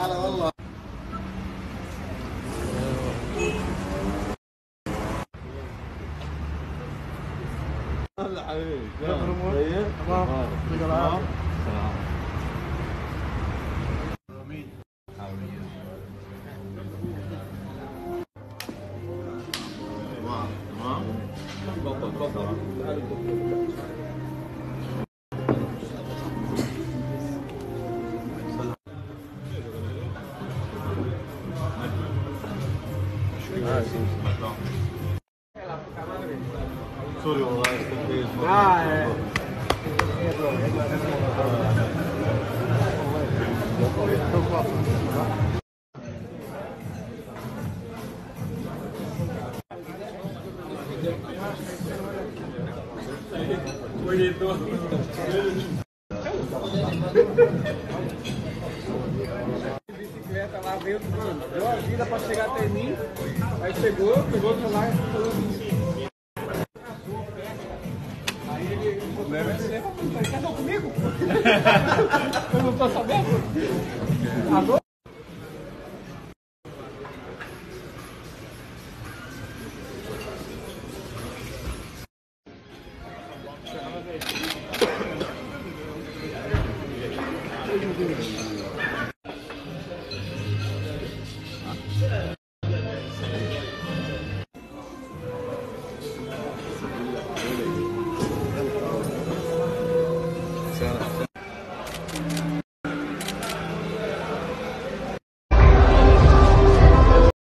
هلا والله. هلا حبيبي. طيب؟ تمام. يعطيك العافية. سلام. تمام. تفضل تفضل. تعال الدكتور. سوري والله استنتيج. Bicicleta lá dentro, mano. Deu a vida pra chegar até mim. Aí chegou, pegou o celular e falou assim. Aí ele, o problema é que você casou comigo? Eu não tô sabendo. Alô?